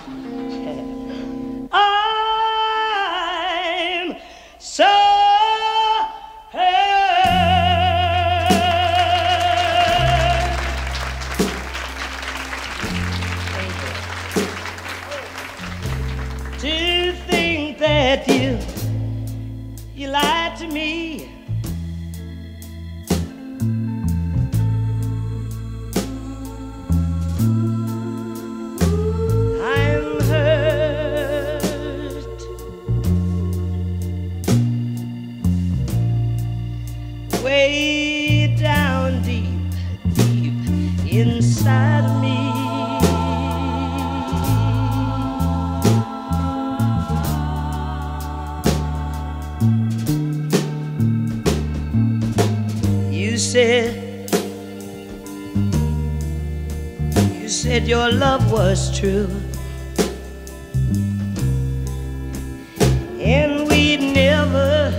I'm so to think that you lied to me. I'm hurt way down deep, deep inside of me. You said your love was true, and we'd never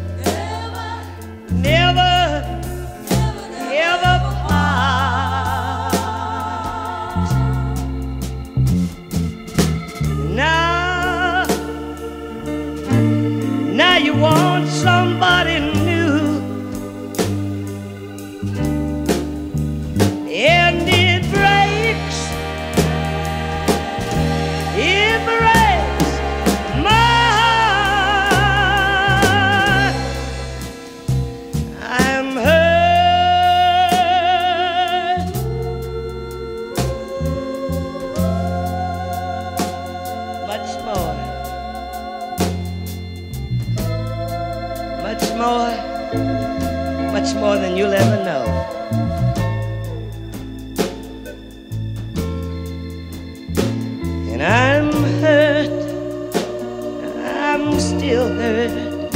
part. Now you want somebody new, and it breaks my heart. I'm hurt much more than you'll ever know. And I'm hurt, I'm still hurt,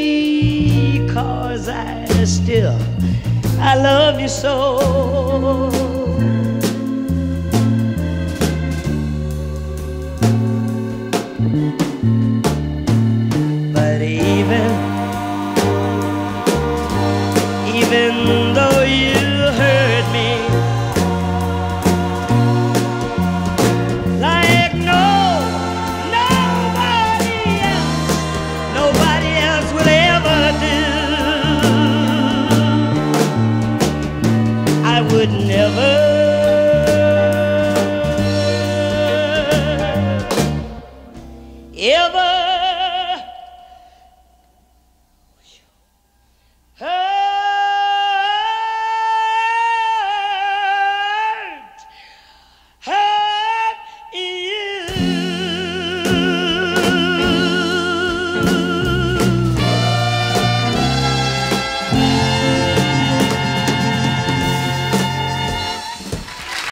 because I love you so.